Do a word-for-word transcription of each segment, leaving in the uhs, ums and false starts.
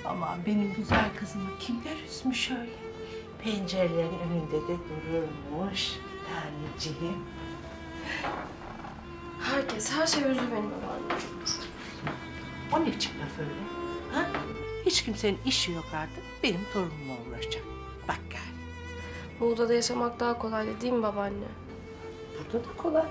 Aman benim güzel kızımı kimler üzmüş öyle? Pencerelerin önünde de dururmuş taneciğim. Herkes, her şey üzdü beni babaanne. O ne biçim laf öyle? Ha? Hiç kimsenin işi yok artık. Benim torunumla uğraşacak. Bak gel. Muğla'da yaşamak daha kolay değil mi babaanne? Burada da kolay.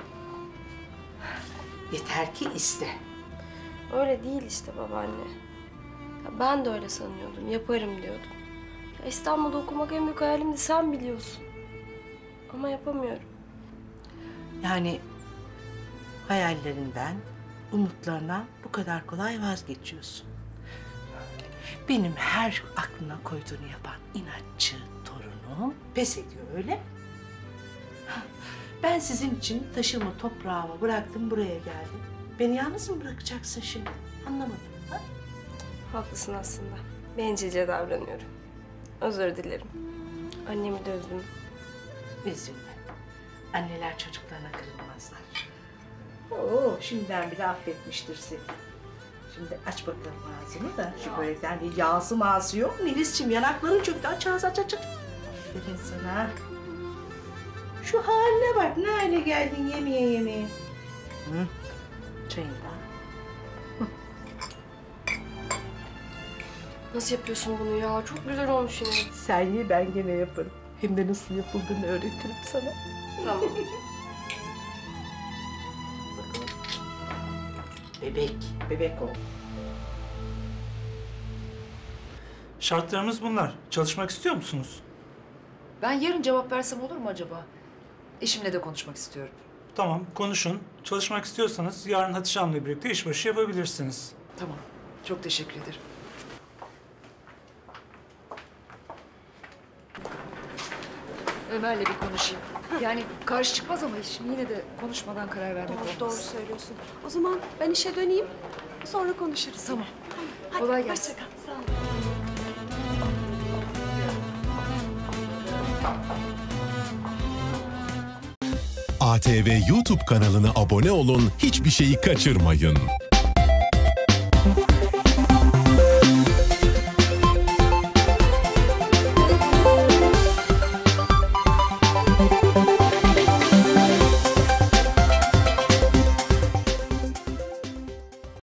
Yeter ki iste. Öyle değil işte babaanne. Ya ben de öyle sanıyordum, yaparım diyordum. Ya İstanbul'da okumak en büyük hayalimdi, sen biliyorsun. Ama yapamıyorum. Yani hayallerinden, umutlarından bu kadar kolay vazgeçiyorsun. Benim her aklına koyduğunu yapan inatçı torunum pes ediyor, öyle mi? Ben sizin için taşımı toprağımı bıraktım, buraya geldim. Beni yalnız mı bırakacaksın şimdi? Anlamadım. Ha? Haklısın aslında. Bencilce davranıyorum. Özür dilerim. Annemi de üzdüm. Üzülme. Anneler çocuklarına kırılmazlar. Oo, şimdiden bile affetmiştir seni. Şimdi aç bakalım ağzını da şu börekten bir yağsı mağası yok mu? Melis'ciğim yanakların çöktü. Aç ağzı, aç aç aç. Aferin sana. Şu haline bak, ne hale geldin yemeye yemeye. Hı. Çayını da. Nasıl yapıyorsun bunu ya? Çok güzel olmuş yine. Sen ye, ben gene yaparım. Hem de nasıl yapıldığını öğretirim sana. Tamam. Bakalım. Bebek, bebek ol. Şartlarımız bunlar. Çalışmak istiyor musunuz? Ben yarın cevap versem olur mu acaba? Eşimle de konuşmak istiyorum. Tamam, konuşun. Çalışmak istiyorsanız yarın Hatice Hanım'la birlikte işbaşı yapabilirsiniz. Tamam. Çok teşekkür ederim. Ömer'le bir konuşayım. Yani karşı çıkmaz ama şimdi yine de konuşmadan karar vermek olmaz. Doğru, doğru söylüyorsun. O zaman ben işe döneyim, sonra konuşuruz. Tamam. Hadi, Kolay gelsin. hoşça kal. Sağ ol. A T V YouTube kanalına abone olun, hiçbir şeyi kaçırmayın.